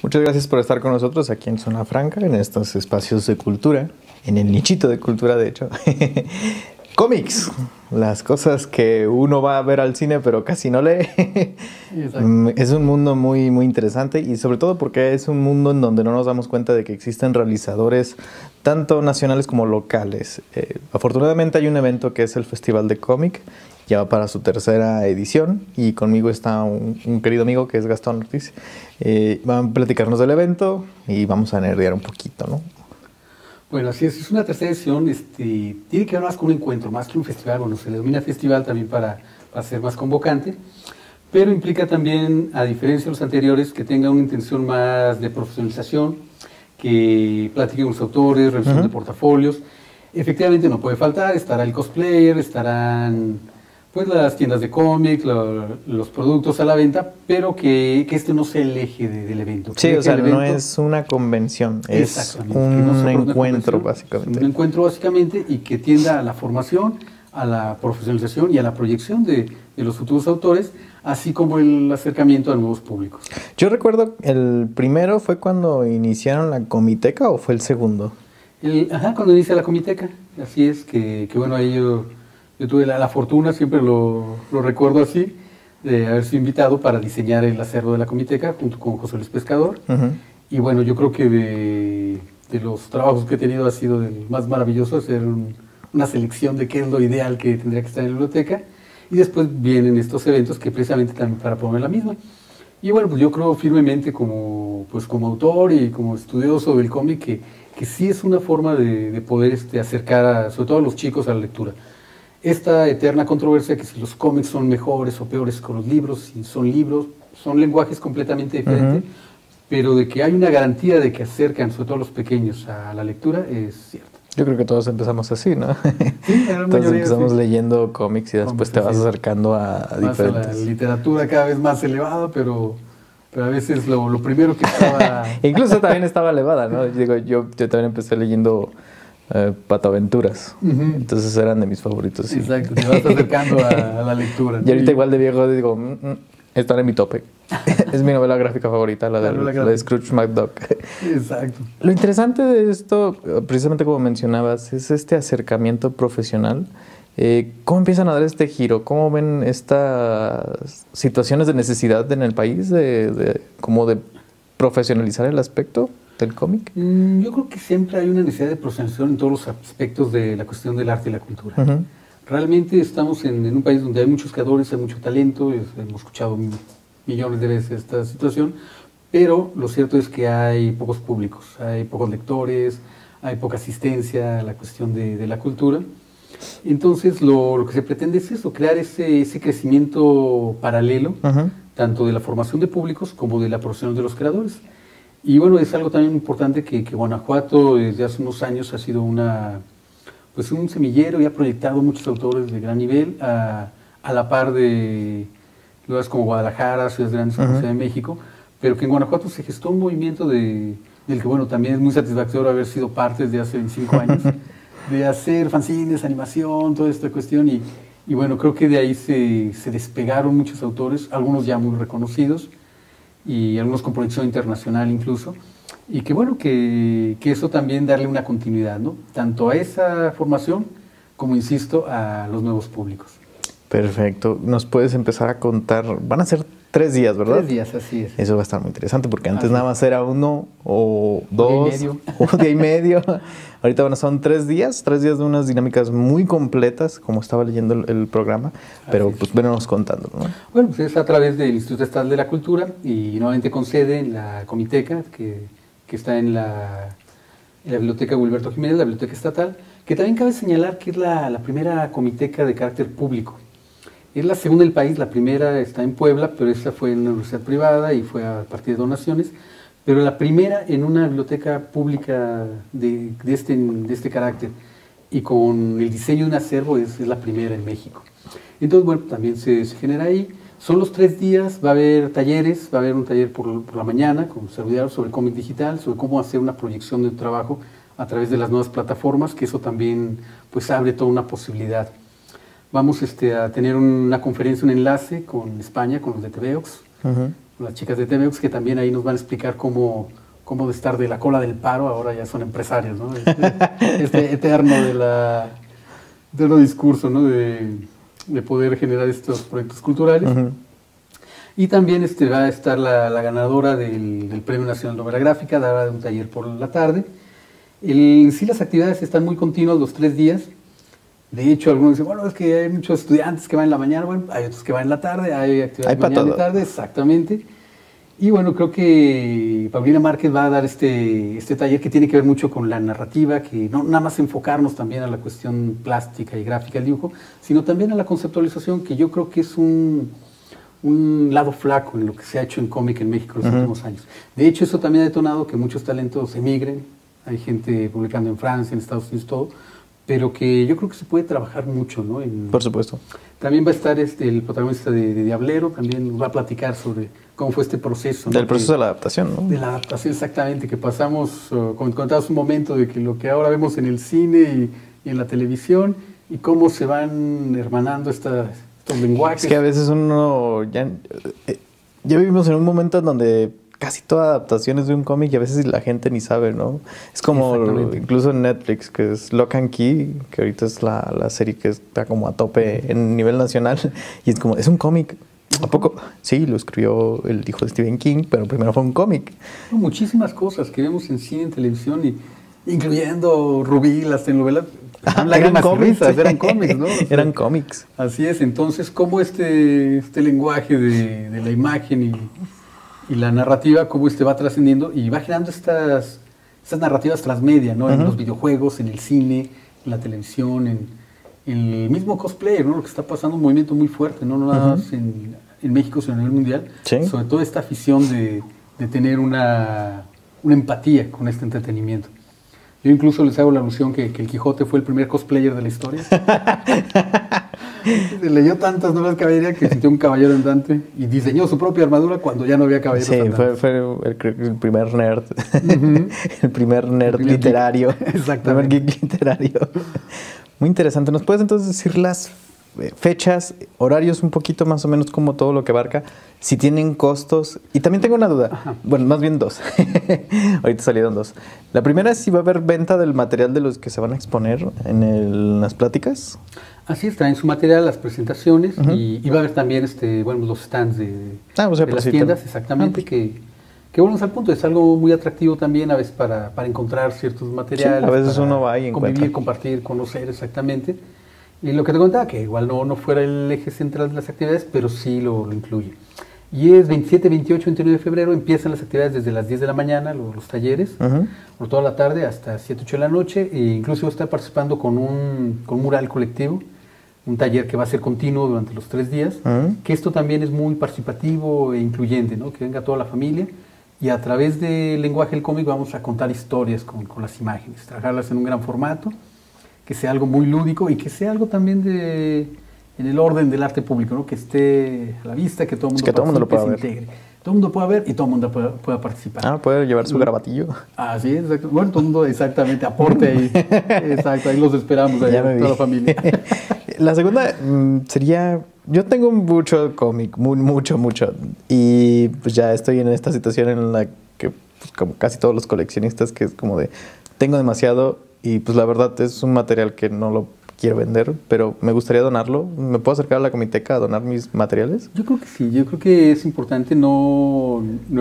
Muchas gracias por estar con nosotros aquí en Zona Franca, en estos espacios de cultura, en el nichito de cultura, de hecho. Cómics, las cosas que uno va a ver al cine pero casi no lee. Es un mundo muy, muy interesante y sobre todo porque es un mundo en donde no nos damos cuenta de que existen realizadores tanto nacionales como locales. Afortunadamente hay un evento que es el Festival de Cómic, ya va para su tercera edición y conmigo está un querido amigo que es Gastón Ortiz. Van a platicarnos del evento y vamos a nerdear un poquito, ¿no? Bueno, así es una tercera edición, tiene que ver más con un encuentro, más que un festival. Bueno, se le denomina festival también para ser más convocante, pero implica también, a diferencia de los anteriores, que tenga una intención más de profesionalización, que platique con los autores, revisión de portafolios. Efectivamente no puede faltar, estará el cosplayer, estarán pues las tiendas de cómic, los productos a la venta, pero que este no sea el eje del evento. Sí, o sea, no es una convención, es un encuentro básicamente. Un encuentro básicamente y que tienda a la formación, a la profesionalización y a la proyección de los futuros autores, así como el acercamiento a nuevos públicos. Yo recuerdo, ¿el primero fue cuando iniciaron la Comiteca o fue el segundo? Cuando inicia la Comiteca, así es, que bueno, ahí yo tuve la fortuna, siempre lo recuerdo así, de haber sido invitado para diseñar el acervo de la Comiteca junto con José Luis Pescador. Y bueno, yo creo que de los trabajos que he tenido ha sido el más maravilloso, hacer una selección de qué es lo ideal que tendría que estar en la biblioteca. Y después vienen estos eventos que precisamente también para promover la misma. Y bueno, pues yo creo firmemente como autor y como estudioso del cómic que sí es una forma de poder acercar sobre todo a los chicos a la lectura. Esta eterna controversia que si los cómics son mejores o peores que los libros, si son libros, son lenguajes completamente diferentes, pero de que hay una garantía de que acercan sobre todo a los pequeños a la lectura es cierto. Yo creo que todos empezamos así, ¿no? Sí, todos empezamos leyendo cómics y después te vas acercando a diferentes. A la literatura cada vez más elevada, pero a veces lo primero que estaba... Incluso también estaba elevada, ¿no? Digo, yo también empecé leyendo Patoaventuras, entonces eran de mis favoritos. Sí. Exacto, te vas acercando a la lectura. Y ahorita igual de viejo digo, están en mi tope. Es mi novela gráfica favorita, la de Scrooge McDuck. Exacto. Lo interesante de esto, precisamente como mencionabas, es este acercamiento profesional. ¿Cómo empiezan a dar este giro? ¿Cómo ven estas situaciones de necesidad en el país como de profesionalizar el aspecto del cómic? Yo creo que siempre hay una necesidad de profesionalización en todos los aspectos de la cuestión del arte y la cultura. Realmente estamos en un país donde hay muchos creadores, hay mucho talento, hemos escuchado millones de veces esta situación, pero lo cierto es que hay pocos públicos, hay pocos lectores, hay poca asistencia a la cuestión de la cultura. Entonces lo que se pretende es eso, crear ese crecimiento paralelo, tanto de la formación de públicos como de la profesión de los creadores. Y bueno, es algo también importante que Guanajuato desde hace unos años ha sido un semillero y ha proyectado muchos autores de gran nivel a la par de lugares como Guadalajara, ciudades grandes como Ciudad de México, pero que en Guanajuato se gestó un movimiento del que bueno, también es muy satisfactorio haber sido parte desde hace 25 años, de hacer fanzines, animación, toda esta cuestión y bueno, creo que de ahí se despegaron muchos autores, algunos ya muy reconocidos y algunos con proyección internacional incluso, y que bueno, que eso también darle una continuidad, ¿no? Tanto a esa formación como, insisto, a los nuevos públicos. Perfecto. ¿Nos puedes empezar a contar? Van a ser 3 días, ¿verdad? 3 días, así es. Eso va a estar muy interesante porque antes nada más era 1 o 2, un día y medio. Ahorita son 3 días de unas dinámicas muy completas, como estaba leyendo el programa, pero pues venos contándolo, ¿no? Bueno, pues es a través del Instituto Estatal de la Cultura y nuevamente con sede en la Comiteca, que está en la Biblioteca Wilberto Jiménez, la Biblioteca Estatal, que también cabe señalar que es la primera comiteca de carácter público. Es la segunda del país, la primera está en Puebla, pero esta fue en una universidad privada y fue a partir de donaciones, pero la primera en una biblioteca pública de este carácter y con el diseño de un acervo es la primera en México. Entonces, bueno, también se genera ahí. Son los 3 días, va a haber talleres, va a haber un taller por la mañana con servidor sobre cómic digital, sobre cómo hacer una proyección de tu trabajo a través de las nuevas plataformas, que eso también pues abre toda una posibilidad. Vamos a tener una conferencia, un enlace con España, con los de TVEOX, las chicas de TVX, que también ahí nos van a explicar cómo de estar de la cola del paro, ahora ya son empresarios, ¿no? Este eterno de los discurso, ¿no? De poder generar estos proyectos culturales. Y también va a estar la ganadora del Premio Nacional de Novela Gráfica, dará un taller por la tarde. En sí las actividades están muy continuas los 3 días. De hecho, algunos dicen, bueno, es que hay muchos estudiantes que van en la mañana, bueno, hay otros que van en la tarde, hay actividades mañana y tarde, exactamente. Y bueno, creo que Paulina Márquez va a dar este taller que tiene que ver mucho con la narrativa, que no nada más enfocarnos también a la cuestión plástica y gráfica del dibujo, sino también a la conceptualización, que yo creo que es un lado flaco en lo que se ha hecho en cómic en México en los últimos años. De hecho, eso también ha detonado que muchos talentos emigren, hay gente publicando en Francia, en Estados Unidos, todo, pero que yo creo que se puede trabajar mucho, ¿no? Por supuesto. También va a estar el protagonista de Diablero, también nos va a platicar sobre cómo fue este proceso, ¿no? Del proceso de la adaptación, ¿no? De la adaptación, exactamente, que pasamos, contabas un momento de que lo que ahora vemos en el cine y en la televisión, y cómo se van hermanando estos lenguajes. Es que a veces uno ya vivimos en un momento en donde casi toda adaptación es de un cómic y a veces la gente ni sabe, ¿no? Es como incluso en Netflix, que es Lock and Key, que ahorita es la serie que está como a tope en nivel nacional, y es como, es un cómic. ¿A poco? Sí, lo escribió el hijo de Stephen King, pero primero fue un cómic. Muchísimas cosas que vemos en cine, en televisión, incluyendo Rubí, las telenovelas, eran cómics, eran cómics, ¿no? O sea, eran cómics. Así es, entonces, cómo este lenguaje de la imagen y la narrativa, cómo va trascendiendo y va generando estas narrativas transmedia, ¿no? En los videojuegos, en el cine, en la televisión, en el mismo cosplayer, ¿no? Lo que está pasando, un movimiento muy fuerte, no nada más en México, sino a nivel mundial. Sí. Sobre todo esta afición de tener una empatía con este entretenimiento. Yo incluso les hago la alusión que el Quijote fue el primer cosplayer de la historia. Leyó tantas novelas de caballería que sintió un caballero andante y diseñó su propia armadura cuando ya no había caballeros andantes. Fue el primer nerd. El primer nerd literario. Exactamente. El primer geek literario. Muy interesante. ¿Nos puedes entonces decir las fechas, horarios, un poquito más o menos como todo lo que abarca? Si tienen costos. Y también tengo una duda. Ajá. Bueno, más bien 2. Ahorita salieron 2. La primera es si va a haber venta del material de los que se van a exponer en las pláticas. Así es, traen su material, las presentaciones y va a haber también los stands de las tiendas, exactamente, que volvemos al punto, es algo muy atractivo también a veces para encontrar ciertos materiales. Sí, a veces uno va y encuentra. Convivir, compartir, conocer, exactamente. Y lo que te contaba, que igual no fuera el eje central de las actividades, pero sí lo incluye. Y es 27, 28, 29 de febrero, empiezan las actividades desde las 10 de la mañana, los talleres, por toda la tarde hasta 7, 8 de la noche, e incluso está participando con un mural colectivo, un taller que va a ser continuo durante los 3 días, que esto también es muy participativo e incluyente, ¿no? Que venga toda la familia, y a través del lenguaje del cómic vamos a contar historias con las imágenes, trabajarlas en un gran formato, que sea algo muy lúdico y que sea algo también en el orden del arte público, ¿no? Que esté a la vista, que todo el mundo lo pueda ver. Integre. Todo el mundo pueda ver y todo el mundo pueda participar. Puede llevar su gravatillo. Así es, exacto. Bueno, todo el mundo exactamente aporte ahí. Exacto, ahí los esperamos, ahí, toda la familia. La segunda sería, yo tengo mucho cómic, mucho. Y pues ya estoy en esta situación en la que, pues, como casi todos los coleccionistas, que es como de, tengo demasiado y pues la verdad es un material que no lo quiero vender, pero me gustaría donarlo. ¿Me puedo acercar a la Comiteca a donar mis materiales? Yo creo que sí, yo creo que es importante, no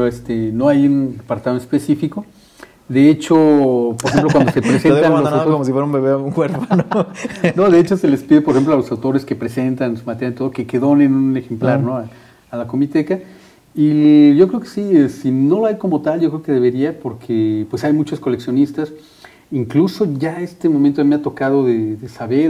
hay un apartado específico. De hecho, por ejemplo, cuando se presentan los autores, como si fuera un bebé o un huérfano. No, de hecho se les pide, por ejemplo, a los autores que presentan su material y todo, que donen un ejemplar, ¿no? a la Comiteca. Y yo creo que sí, si no lo hay como tal, yo creo que debería, porque pues hay muchos coleccionistas. Incluso ya este momento me ha tocado de saber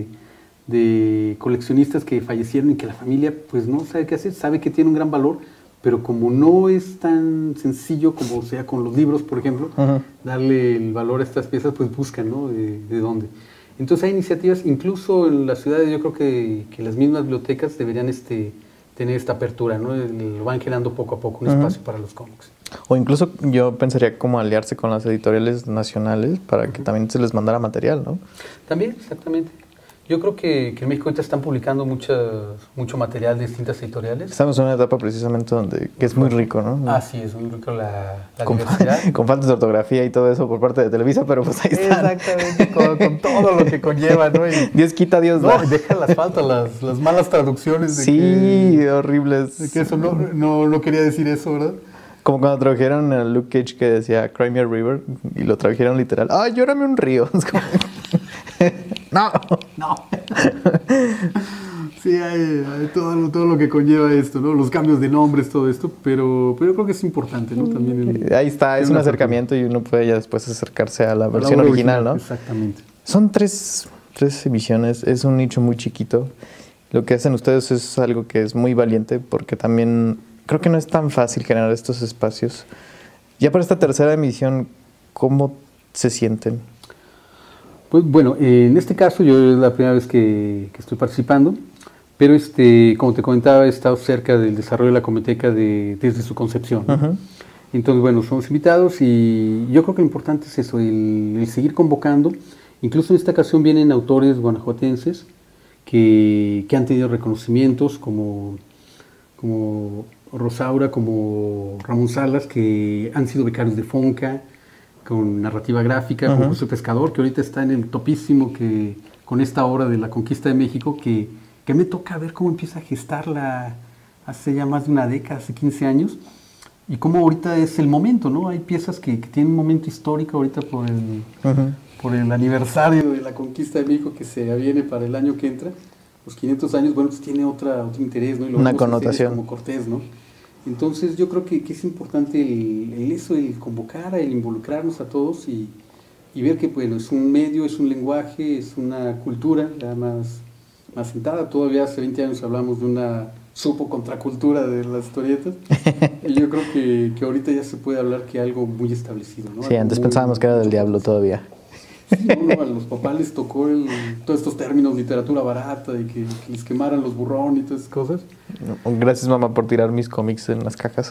de coleccionistas que fallecieron y que la familia pues no sabe qué hacer, sabe que tiene un gran valor, pero como no es tan sencillo como sea con los libros, por ejemplo, darle el valor a estas piezas, pues buscan, ¿no? De dónde. Entonces hay iniciativas, incluso en las ciudades, yo creo que las mismas bibliotecas deberían tener esta apertura, ¿no? Lo van generando poco a poco un espacio para los cómics. O incluso yo pensaría como aliarse con las editoriales nacionales para que también se les mandara material, ¿no? También, exactamente. Yo creo que en México ahorita están publicando mucho material de distintas editoriales. Estamos en una etapa precisamente que es muy rico, ¿no? Ah, sí, es muy rico la diversidad. Con faltas de ortografía y todo eso por parte de Televisa, pero pues ahí está. Exactamente, con todo lo que conlleva, ¿no? Y, Dios quita, Dios no, da. deja las faltas, las malas traducciones. Sí, horribles. De que eso no quería decir eso, ¿verdad? Como cuando tradujeron a Luke Cage que decía Cry Me a River y lo tradujeron literal. ¡Ay, llórame un río! Es como... ¡No! No. Sí, hay todo lo que conlleva esto, ¿no? Los cambios de nombres, todo esto, pero yo creo que es importante, ¿no? También ahí está, es un acercamiento y uno puede ya después acercarse a la versión original, ¿no? Exactamente. Son tres emisiones, es un nicho muy chiquito. Lo que hacen ustedes es algo que es muy valiente porque también creo que no es tan fácil generar estos espacios. Ya para esta tercera emisión, ¿cómo se sienten? Pues bueno, en este caso yo es la primera vez que estoy participando, pero como te comentaba, he estado cerca del desarrollo de la Cometeca desde su concepción, ¿no? Uh-huh. Entonces, bueno, somos invitados y yo creo que lo importante es eso, el seguir convocando. Incluso en esta ocasión vienen autores guanajuatenses que han tenido reconocimientos como Rosaura, como Ramón Salas, que han sido becarios de FONCA, con narrativa gráfica, uh-huh. con José Pescador, que ahorita está en el topísimo con esta obra de la conquista de México, que me toca ver cómo empieza a gestarla hace ya más de una década, hace 15 años, y cómo ahorita es el momento, ¿no? Hay piezas que tienen un momento histórico ahorita por el aniversario de la conquista de México que se aviene para el año que entra, los 500 años, bueno, pues tiene otro interés, ¿no? Y una connotación. Como Cortés, ¿no? Entonces yo creo que es importante el convocar, el involucrarnos a todos y ver que bueno, es un medio, es un lenguaje, es una cultura ya más sentada. Todavía hace 20 años hablamos de una contracultura de las historietas y yo creo que ahorita ya se puede hablar que algo muy establecido, ¿no? Sí, antes pensábamos que era del diablo todavía. Sí, a los papás les tocó todos estos términos, literatura barata, y que les quemaran los burrón y todas esas cosas. Gracias, mamá, por tirar mis cómics en las cajas.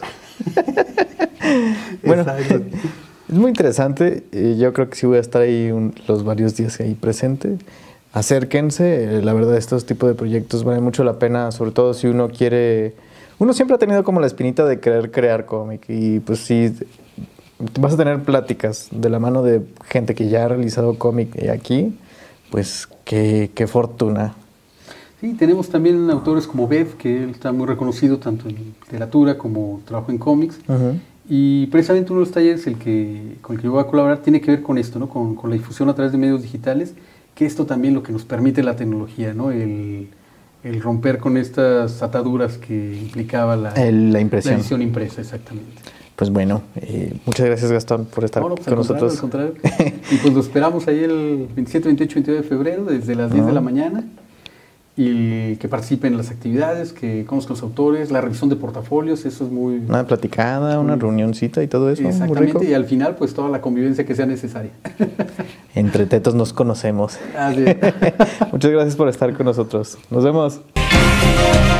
Bueno, exacto. Es muy interesante. Yo creo que sí voy a estar ahí los varios días ahí presente. Acérquense. La verdad, estos tipos de proyectos valen mucho la pena, sobre todo si uno quiere... Uno siempre ha tenido como la espinita de querer crear cómic y pues sí... Vas a tener pláticas de la mano de gente que ya ha realizado cómic aquí, pues qué fortuna. Sí, tenemos también autores como Bev, que él está muy reconocido tanto en literatura como trabajo en cómics. Uh-huh. Y precisamente uno de los talleres con el que yo voy a colaborar tiene que ver con esto, ¿no? Con la difusión a través de medios digitales, que esto también lo que nos permite la tecnología, ¿no? El romper con estas ataduras que implicaba la impresión. La edición impresa, exactamente. Pues bueno, muchas gracias, Gastón, por estar con nosotros. Al contrario. Y pues lo esperamos ahí el 27, 28, 29 de febrero, desde las 10 de la mañana. Y que participen en las actividades, que conozcan los autores, la revisión de portafolios, eso es muy... Una platicada, una reunioncita y todo eso. Exactamente, muy rico. y al final pues toda la convivencia que sea necesaria. Entre tetos nos conocemos. Así es. Muchas gracias por estar con nosotros. Nos vemos.